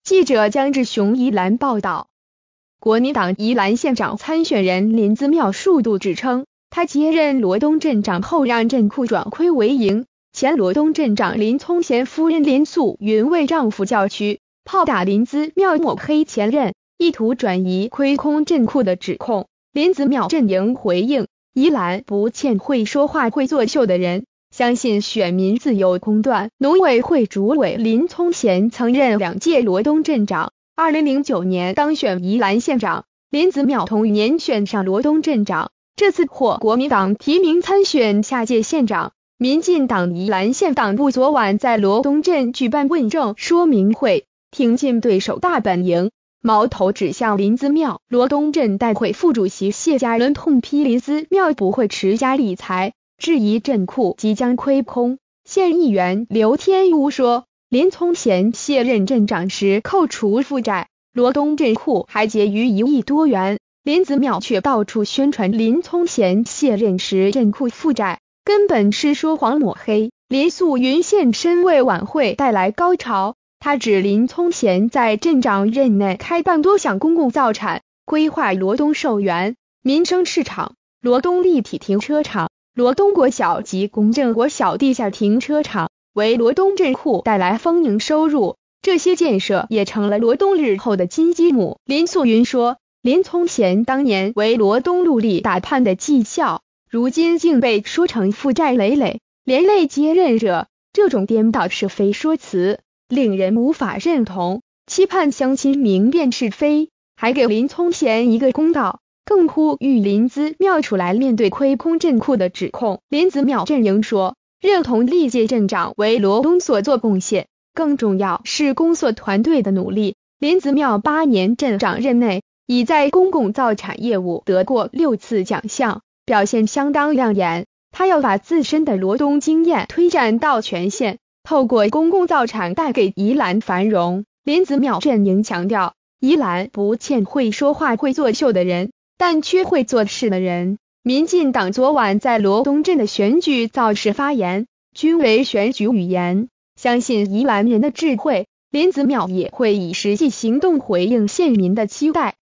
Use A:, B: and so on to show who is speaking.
A: 记者江志雄宜兰报道，国民党宜兰县长参选人林姿妙数度指称，他接任罗东镇长后让镇库转亏为盈。前罗东镇长林聪贤夫人林素云为丈夫叫屈，炮打林姿妙抹黑前任，意图转移亏空镇库的指控。林姿妙阵营回应，宜兰不欠会说话会作秀的人，相信选民自有公断。农委会主委林聪贤曾任2届罗东镇长，2009年当选宜兰县长。林姿妙同年选上罗东镇长，这次获国民党提名参选下届县长。民进党宜兰县党部昨晚在罗东镇举办问政说明会，挺进对手大本营，矛头指向林姿妙。罗东镇代会副主席谢家伦痛批林姿妙不会持家理财，质疑镇库即将亏空。县议员刘天乌说，林聪贤卸任镇长时扣除负债，罗东镇库还结余1亿多元，林姿妙却到处宣传林聪贤卸任时镇库负债，根本是说谎抹黑。林素云现身为晚会带来高潮，他指林聪贤在镇长任内开办多项公共造产，规划罗东寿园、民生市场、罗东立体停车场、罗东国小及公正国小地下停车场，为罗东镇库带来丰盈收入。这些建设也成了罗东日后的金鸡母。林素云说，林聪贤当年为罗东陆力打判的绩效，如今竟被说成负债累累，连累接任者，这种颠倒是非说辞，令人无法认同。期盼乡亲明辨是非，还给林聪贤一个公道，更呼吁林姿妙出来面对亏空镇库的指控。林姿妙阵营说，认同历届镇长为罗东所做贡献，更重要是工作团队的努力。林姿妙8年镇长任内，已在公共造产业务得过6次奖项，表现相当亮眼。他要把自身的罗东经验推展到全县，透过公共造产带给宜兰繁荣。林姿妙阵营强调，宜兰不欠会说话会作秀的人，但缺会做事的人。民进党昨晚在罗东镇的选举造势发言，均为选举语言，相信宜兰人的智慧，林姿妙也会以实际行动回应县民的期待。